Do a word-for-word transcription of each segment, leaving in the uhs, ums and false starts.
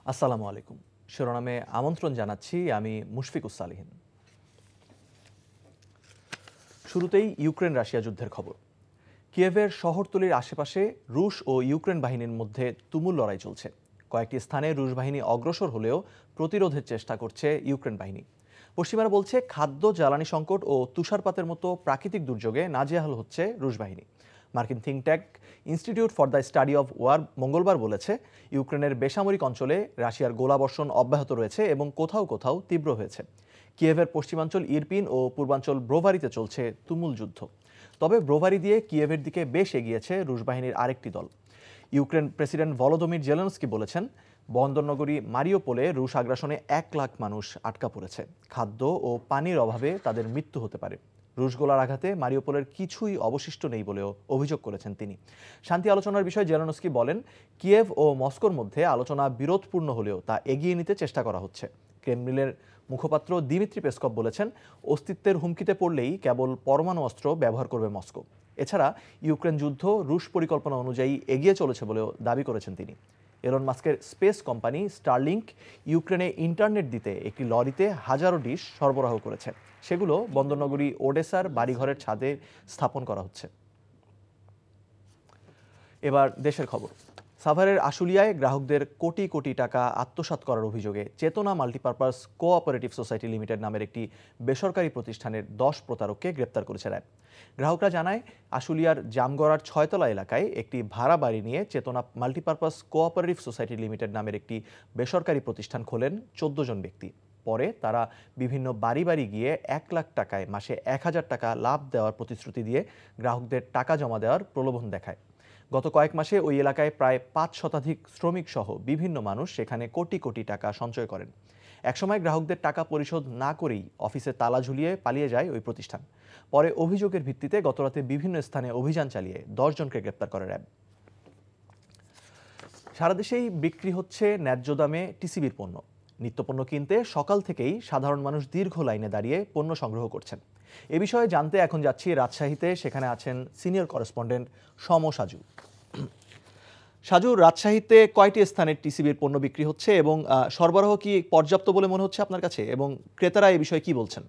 আসসালামু আলাইকুম। শিরোনামে আমন্ত্রণ জানাচ্ছি আমি মুশফিকুস সালিহিন। শুরুতেই ইউক্রেন রাশিয়া যুদ্ধের খবর। কিয়েভের শহরতলির আশেপাশে রুশ ও ইউক্রেন বাহিনীর মধ্যে তুমুল লড়াই চলছে। কয়েকটি স্থানে রুশ বাহিনী অগ্রসর হলেও প্রতিরোধের চেষ্টা করছে ইউক্রেন বাহিনী। পশ্চিমারা বলছে খাদ্য জ্বালানি সংকট ও তুষারপাতের মতো প্রাকৃতিক দুর্যোগে নাজেহাল হচ্ছে রুশ বাহিনী। মার্কিন think tank institute for the study of war মঙ্গলবার বলেছে, ইউক্রেনের বেসামরিক অঞ্চলে রাশিয়ার গোলাবর্ষণ অব্যাহত রয়েছে এবং কোথাও কোথাও তীব্র হয়েছে। কিয়েভের পশ্চিমাঞ্চল ইরপিন ও পূর্বাঞ্চল ব্রোভারিতে চলছে তুমুল যুদ্ধ। তবে ব্রোভারি দিয়ে কিয়েভের দিকে বেশ এগিয়েছে রুশ বাহিনীর আরেকটি দল। ইউক্রেন প্রেসিডেন্ট ভলোদিমির জেলেনস্কি বলেছেন, বন্দরনগরী মারিওপোলে রুশ আগ্রাসনে এক লাখ মানুষ আটকা পড়েছে। খাদ্য ও পানির অভাবে তাদের মৃত্যু হতে পারে। রুশ গোলার আঘাতে মারিওপোলের কিছুই অবশিষ্ট নেই বলেও অভিযোগ করেছেন তিনি। শান্তি আলোচনার বিষয়ে জেলেনস্কি বলেন, কিয়েভ ও মস্কোর মধ্যে আলোচনা বিরোধপূর্ণ হলেও তা এগিয়ে নিতে চেষ্টা করা হচ্ছে। ক্রেমলিনের মুখপাত্র দিমিত্রি পেসকভ বলেছেন, অস্তিত্বের হুমকিতে পড়লেই কেবল পরমাণু অস্ত্র ব্যবহার করবে মস্কো। এছাড়া ইউক্রেন যুদ্ধ রুশ পরিকল্পনা অনুযায়ী এগিয়ে চলেছে বলেও দাবি করেছেন তিনি। এলন মাস্কের স্পেস কোম্পানি স্টারলিংক ইউক্রেনে ইন্টারনেট দিতে একটি লরিতে হাজারো ডিশ সরবরাহ করেছে। সেগুলো বন্দরনগরী ওডেসার বাড়িঘরের ছাদে স্থাপন করা হচ্ছে। এবার দেশের খবর। সাভারের আশুলিয়ায় গ্রাহকদের কোটি কোটি টাকা আত্মসাৎ করার অভিযোগে চেতনা মাল্টিপারপাস কোঅপারেটিভ সোসাইটি লিমিটেড নামের একটি বেসরকারি প্রতিষ্ঠানের দশ প্রতারককে গ্রেপ্তার করেছে র্যাব। গ্রাহকরা জানায়, আশুলিয়ার জামগড়ার ছয়তলা এলাকায় একটি ভাড়া বাড়ি নিয়ে চেতনা মাল্টিপারপাস কোঅপারেটিভ সোসাইটি লিমিটেড নামের একটি বেসরকারি প্রতিষ্ঠান খোলেন চোদ্দ জন ব্যক্তি। পরে তারা বিভিন্ন বাড়ি বাড়ি গিয়ে এক লাখ টাকায় মাসে এক হাজার টাকা লাভ দেওয়ার প্রতিশ্রুতি দিয়ে গ্রাহকদের টাকা জমা দেওয়ার প্রলোভন দেখায়। গত কয়েক মাসে ওই এলাকায় প্রায় পাঁচ শতাধিক শ্রমিক সহ বিভিন্ন মানুষ সেখানে কোটি কোটি টাকা সঞ্চয় করেন। একসময় গ্রাহকদের টাকা পরিশোধ না করেই অফিসে তালা ঝুলিয়ে পালিয়ে যায় ওই প্রতিষ্ঠান। পরে অভিযোগের ভিত্তিতে গতরাতে বিভিন্ন স্থানে অভিযান চালিয়ে দশ জনকে গ্রেপ্তার করে র্যাব। সারা দেশেই বিক্রি হচ্ছে ন্যায্য দামে টিসিবির পণ্য। নিত্যপণ্য কিনতে সকাল থেকেই সাধারণ মানুষ দীর্ঘ লাইনে দাঁড়িয়ে পণ্য সংগ্রহ করছেন। এ বিষয়ে জানতে এখন যাচ্ছি রাজশাহীতে। সেখানে আছেন সিনিয়র করেসপন্ডেন্ট সম সাজু। সাজু, রাজশাহীতে কয়টি স্থানে টিসিবির পণ্য বিক্রি হচ্ছে এবং সরবরাহ কি পর্যাপ্ত বলে মনে হচ্ছে আপনার কাছে, এবং ক্রেতারা এই বিষয়ে কি বলছেন?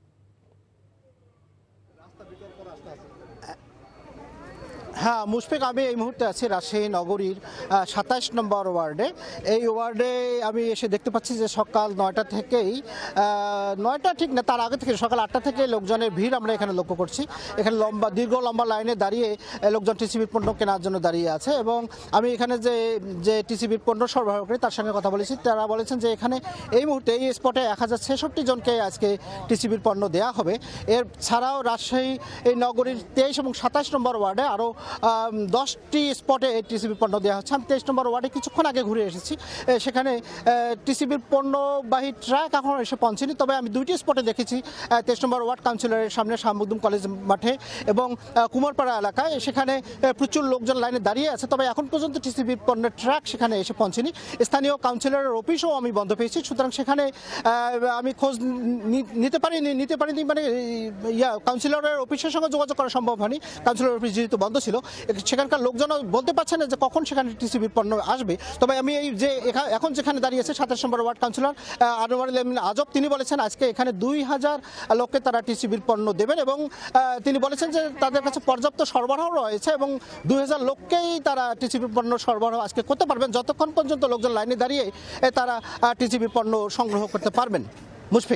হ্যাঁ মুশফিক, আমি এই মুহূর্তে আছি রাজশাহী নগরীর সাতাশ নম্বর ওয়ার্ডে। এই ওয়ার্ডে আমি এসে দেখতে পাচ্ছি যে সকাল নয়টা থেকেই, নয়টা ঠিক না তার আগে থেকে সকাল আটটা থেকে লোকজনের ভিড় আমরা এখানে লক্ষ্য করছি। এখানে লম্বা দীর্ঘ লম্বা লাইনে দাঁড়িয়ে লোকজন টিসিবির পণ্য কেনার জন্য দাঁড়িয়ে আছে। এবং আমি এখানে যে যে টিসিবির পণ্য সরবরাহ করি তার সঙ্গে কথা বলেছি। তারা বলেছেন যে এখানে এই মুহূর্তে এই স্পটে এক হাজার ছেষট্টি জনকে আজকে টিসিবির পণ্য দেওয়া হবে। এর ছাড়াও রাজশাহী এই নগরীর তেইশ এবং সাতাশ নম্বর ওয়ার্ডে আরও দশটি স্পটে এই টিসিবির পণ্য দেওয়া হচ্ছে। আমি তেইশ নম্বর ওয়ার্ডে কিছুক্ষণ আগে ঘুরে এসেছি। সেখানে টিসিবির পণ্যবাহী ট্রাক এখনও এসে পৌঁছেনি। তবে আমি দুইটি স্পটে দেখেছি, তেইশ নম্বর ওয়ার্ড কাউন্সিলরের সামনে শাহমুকদুম কলেজ মাঠে এবং কুমারপাড়া এলাকায়। সেখানে প্রচুর লোকজন লাইনে দাঁড়িয়ে আছে। তবে এখন পর্যন্ত টিসিবির পণ্যের ট্রাক সেখানে এসে পৌঁছেনি। স্থানীয় কাউন্সিলরের অফিসও আমি বন্ধ পেয়েছি। সুতরাং সেখানে আমি খোঁজ নিতে পারিনি নিতে পারিনি মানে ইয়া কাউন্সিলরের অফিসের সঙ্গে যোগাযোগ করা সম্ভব হয়নি। কাউন্সিলরের অফিস যেহেতু বন্ধ ছিল, সেখানকার লোকজনও বলতে পারছে না যে কখন সেখানে টিসিবির পণ্য আসবে। তবে আমি এই যে এখন যেখানে দাঁড়িয়েছে সাতাশ নম্বর ওয়ার্ড কাউন্সিলর আনোয়ার আজব, তিনি বলেছেন আজকে এখানে দুই হাজার লোককে তারা টিসিবির পণ্য দেবেন এবং তিনি বলেছেন যে তাদের কাছে পর্যাপ্ত সরবরাহ রয়েছে এবং দুই হাজার লোককেই তারা টিসিবির পণ্য সরবরাহ আজকে করতে পারবেন, যতক্ষণ পর্যন্ত লোকজন লাইনে দাঁড়িয়ে তারা টিসিবির পণ্য সংগ্রহ করতে পারবেন। মুশফিক।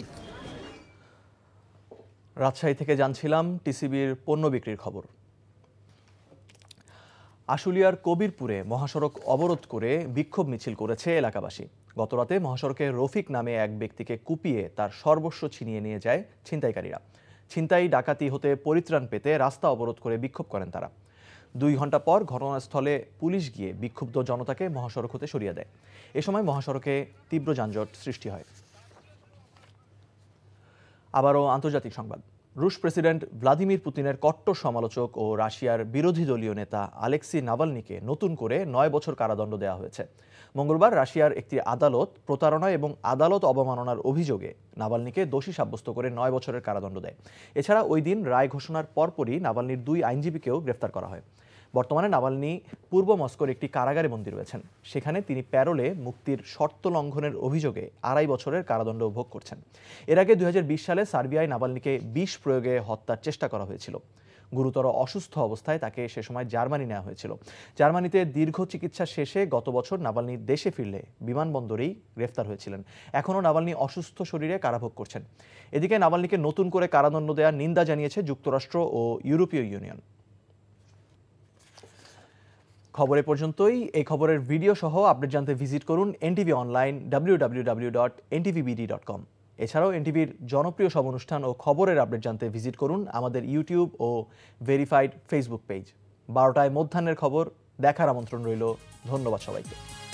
রাজশাহী থেকে জানছিলাম টিসিবির পণ্য বিক্রির খবর। আশুলিয়ার কবিরপুরে মহাসড়ক অবরোধ করে বিক্ষোভ মিছিল করেছে এলাকাবাসী। গতরাতে মহাসড়কে রফিক নামে এক ব্যক্তিকে কুপিয়ে তার সর্বস্ব ছিনিয়ে নিয়ে যায় ছিনতাইকারীরা। ছিনতাই ডাকাতি হতে পরিত্রাণ পেতে রাস্তা অবরোধ করে বিক্ষোভ করেন তারা। দুই ঘন্টা পর ঘটনাস্থলে পুলিশ গিয়ে বিক্ষুব্ধ জনতাকে মহাসড়ক হতে সরিয়ে দেয়। এ সময় মহাসড়কে তীব্র যানজট সৃষ্টি হয়। আবারও আন্তর্জাতিক সংবাদ। রুশ প্রেসিডেন্ট ভ্লাদিমির পুতিনের কট্টর সমালোচক ও রাশিয়ার বিরোধী দলীয় নেতা আলেক্সি নাভালনিকে নতুন করে নয় বছর কারাদণ্ড দেওয়া হয়েছে। মঙ্গলবার রাশিয়ার একটি আদালত প্রতারণা এবং আদালত অবমাননার অভিযোগে নাভালনিকে দোষী সাব্যস্ত করে নয় বছরের কারাদণ্ড দেয়। এছাড়া ওই দিন রায় ঘোষণার পরপরই নাভালনির দুই আইনজীবীকেও গ্রেফতার করা হয়। বর্তমানে নাভালনি পূর্ব মস্কোর একটি কারাগারে বন্দী রয়েছেন। সেখানে তিনি প্যারোলে মুক্তির শর্ত লঙ্ঘনের অভিযোগে আড়াই বছরের কারাদণ্ড ভোগ করছেন। এর আগে দুই হাজার বিশ সালে সার্বিয়ায় নাভালনিকে বিষ প্রয়োগে হত্যার চেষ্টা করা হয়েছিল। গুরুতর অসুস্থ অবস্থায় তাকে সে সময় জার্মানি নেওয়া হয়েছিল। জার্মানিতে দীর্ঘ চিকিৎসা শেষে গত বছর নাভালনি দেশে ফিরলে বিমানবন্দরেই গ্রেফতার হয়েছিলেন। এখনও নাভালনি অসুস্থ শরীরে কারাভোগ করছেন। এদিকে নাভালনিকে নতুন করে কারাদণ্ড দেওয়ার নিন্দা জানিয়েছে যুক্তরাষ্ট্র ও ইউরোপীয় ইউনিয়ন। খবর এ পর্যন্তই। এই খবরের ভিডিও সহ আপডেট জানতে ভিজিট করুন NTV online W W W dot N T V B D dot com. এছাড়াও এনটিভির জনপ্রিয় সব অনুষ্ঠান ও খবরের আপডেট জানতে ভিজিট করুন আমাদের ইউটিউব ও ভেরিফাইড ফেসবুক পেজ। বারোটায় মধ্যাহ্নের খবর দেখার আমন্ত্রণ রইল। ধন্যবাদ সবাইকে।